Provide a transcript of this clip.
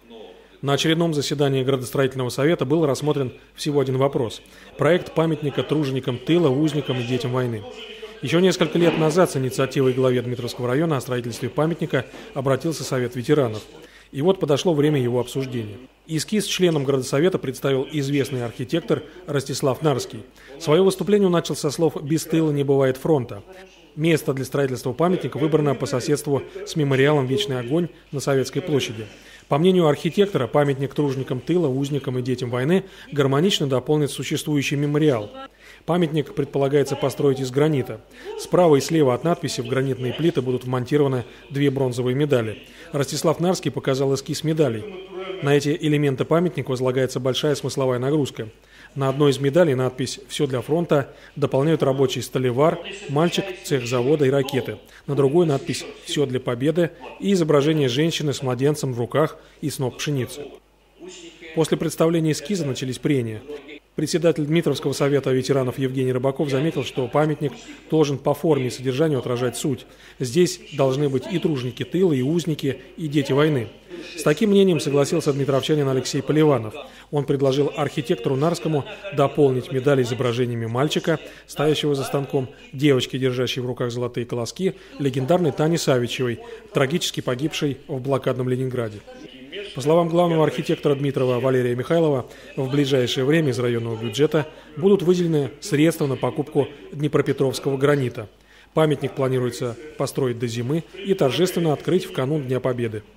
На очередном заседании градостроительного совета был рассмотрен всего один вопрос – проект памятника труженикам тыла, узникам и детям войны. Еще несколько лет назад с инициативой главе Дмитровского района о строительстве памятника обратился Совет ветеранов. И вот подошло время его обсуждения. Эскиз членам градосовета представил известный архитектор Ростислав Нарский. Свое выступление он начал со слов «Без тыла не бывает фронта». Место для строительства памятника выбрано по соседству с мемориалом «Вечный огонь» на Советской площади. По мнению архитектора, памятник труженикам тыла, узникам и детям войны гармонично дополнит существующий мемориал. Памятник предполагается построить из гранита. Справа и слева от надписи в гранитные плиты будут вмонтированы 2 бронзовые медали. Ростислав Нарский показал эскиз медалей. На эти элементы памятника возлагается большая смысловая нагрузка. На одной из медалей надпись «Все для фронта», дополняют рабочий сталевар, мальчик, цех завода и ракеты. На другой надпись «Все для победы» и изображение женщины с младенцем в руках и сноп пшеницы. После представления эскиза начались прения. Председатель Дмитровского совета ветеранов Евгений Рыбаков заметил, что памятник должен по форме и содержанию отражать суть. Здесь должны быть и труженики тыла, и узники, и дети войны. С таким мнением согласился дмитровчанин Алексей Поливанов. Он предложил архитектору Нарскому дополнить медали изображениями мальчика, стоящего за станком, девочки, держащей в руках золотые колоски, легендарной Тани Савичевой, трагически погибшей в блокадном Ленинграде. По словам главного архитектора Дмитрова Валерия Михайлова, в ближайшее время из районного бюджета будут выделены средства на покупку днепропетровского гранита. Памятник планируется построить до зимы и торжественно открыть в канун Дня Победы.